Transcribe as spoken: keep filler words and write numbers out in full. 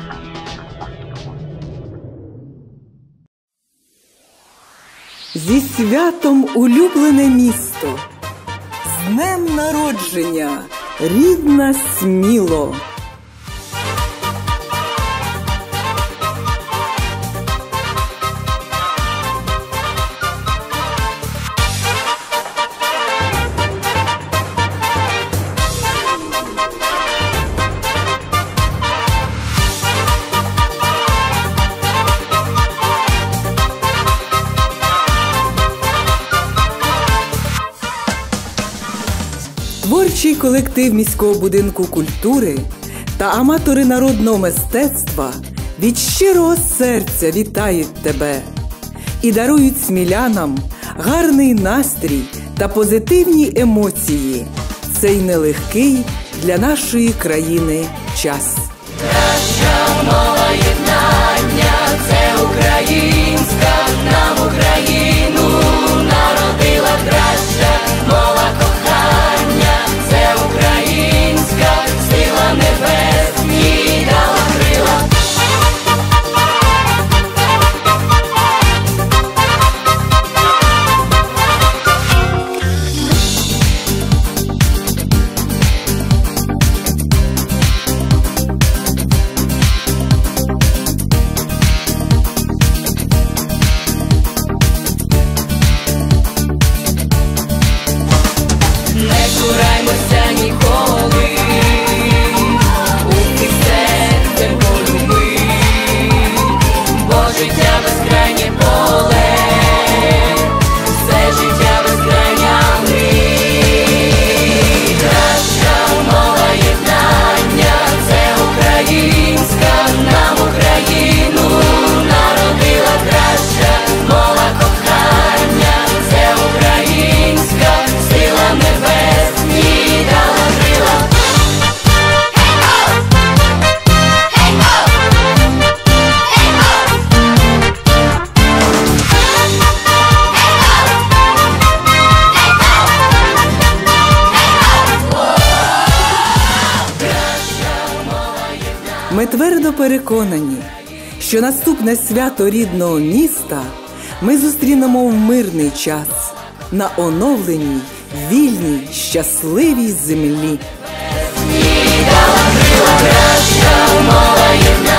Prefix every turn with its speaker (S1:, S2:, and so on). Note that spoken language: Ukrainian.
S1: Зі святом улюблене місто, з днем народження, рідна Сміло. Творчий колектив міського будинку культури та аматори народного мистецтва від щирого серця вітають тебе і дарують смілянам гарний настрій та позитивні емоції в цей нелегкий для нашої країни час.
S2: Краща мова єднання – це українська, нам Україну народила краща мова кохання. Це українська, сила небес їй дала крила. Не цураймося ніколи, у цих серцем полюби, бо життя безкрайнє поле, все життя безкрайня мрій. Краща мова єднання – це українська, нам Україну народила краща мова кохання. Це українська, сила небес їй дала крила.
S1: Ми твердо переконані, що наступне свято рідного міста ми зустрінемо в мирний час на оновленій, вільній, щасливій землі.
S2: Їй дала крила краща мова єднання.